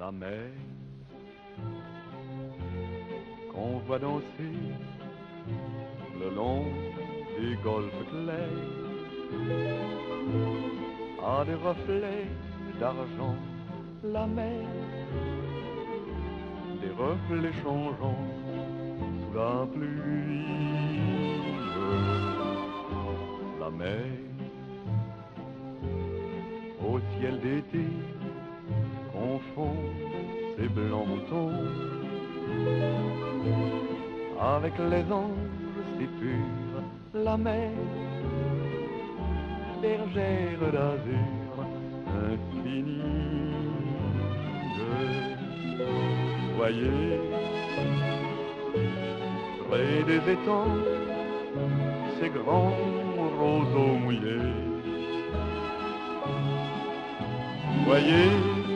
la mer qu'on voit danser le long des golfes clairs a des reflets d'argent, la mer, des reflets changeants sous la pluie. La mer au ciel d'été confond ses blancs moutons avec les anges si purs. La mer, bergère d'azur infinie. Voyez, près des étangs, ces grands roseaux mouillés. Voyez,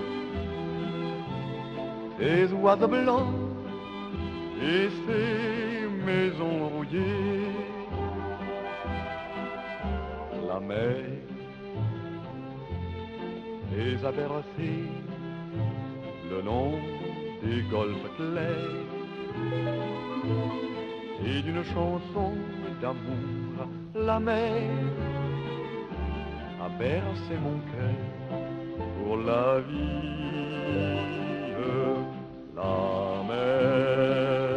ces oiseaux blancs et ces maisons rouillées. La mer les a bercés le long des golfes clairs et d'une chanson d'amour. La mer a bercé mon cœur pour la vie. La mer